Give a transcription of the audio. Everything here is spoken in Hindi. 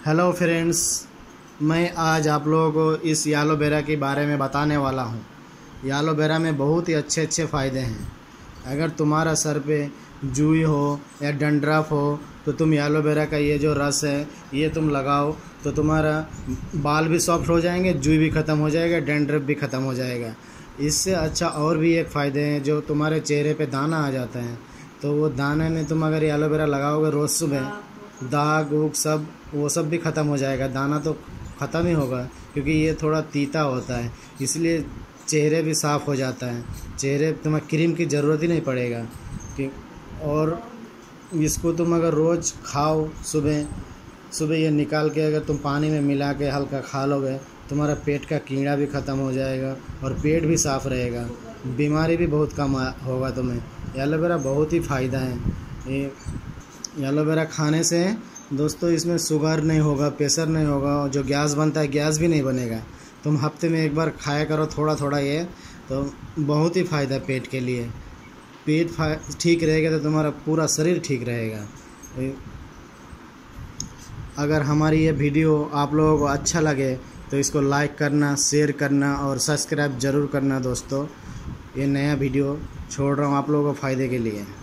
हेलो फ्रेंड्स, मैं आज आप लोगों को इस एलोवेरा के बारे में बताने वाला हूँ। एलोवेरा में बहुत ही अच्छे अच्छे फ़ायदे हैं। अगर तुम्हारा सर पे जुई हो या डंड्रफ हो तो तुम एलोवेरा का ये जो रस है ये तुम लगाओ तो तुम्हारा बाल भी सॉफ्ट हो जाएंगे, जुई भी ख़त्म हो जाएगा, डंड्रफ भी ख़त्म हो जाएगा। इससे अच्छा और भी एक फ़ायदे हैं, जो तुम्हारे चेहरे पे दाना आ जाता है तो वो दाने में तुम अगर एलोवेरा लगाओगे रोज़ सुबह, दाग उग सब वो सब भी ख़त्म हो जाएगा। दाना तो ख़त्म ही होगा क्योंकि ये थोड़ा तीता होता है, इसलिए चेहरे भी साफ़ हो जाता है। चेहरे तुम्हें क्रीम की ज़रूरत ही नहीं पड़ेगा कि और इसको तुम अगर रोज़ खाओ, सुबह सुबह ये निकाल के अगर तुम पानी में मिला के हल्का खा लोगे, तुम्हारा पेट का कीड़ा भी ख़त्म हो जाएगा और पेट भी साफ़ रहेगा, बीमारी भी बहुत कम होगा तुम्हें। एलोवेरा बहुत ही फ़ायदा है। ये एलोवेरा खाने से दोस्तों इसमें शुगर नहीं होगा, प्रेशर नहीं होगा, जो गैस बनता है गैस भी नहीं बनेगा। तुम हफ्ते में एक बार खाया करो थोड़ा थोड़ा, ये तो बहुत ही फ़ायदा है पेट के लिए। पेट ठीक रहेगा तो तुम्हारा पूरा शरीर ठीक रहेगा। अगर हमारी ये वीडियो आप लोगों को अच्छा लगे तो इसको लाइक करना, शेयर करना और सब्सक्राइब ज़रूर करना दोस्तों। ये नया वीडियो छोड़ रहा हूँ आप लोगों को फ़ायदे के लिए।